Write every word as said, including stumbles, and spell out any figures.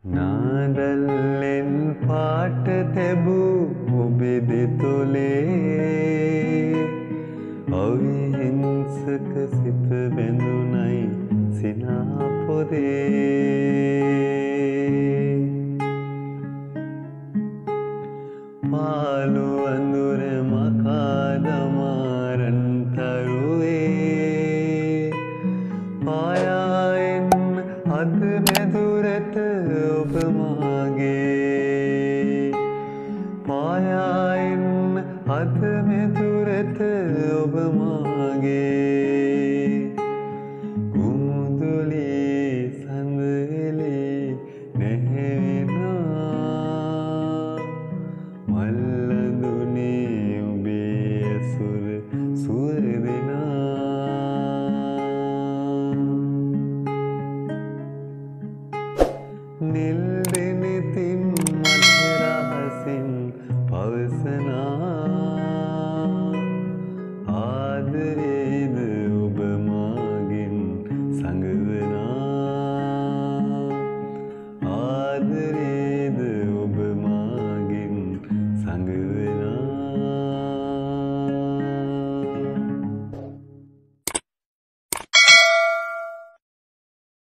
නාදල්ලෙන් පාට තැබූ ඔබේ දෙතොලේ අවිහිංසක සිත බැඳුනයි සිනා පොදේ පාළු අඳුර මකා දමා රන් තරුවේ පායා එන්න අද මැදුරට ඔබ මාගේ පායා එන්න අද මැදුරට ඔබ මාගේ කුමුදුලි සඳලි නැහැවෙනා මල්ලඳුනේ ඔබේ ඇසුර සුවර දෙනා නිල්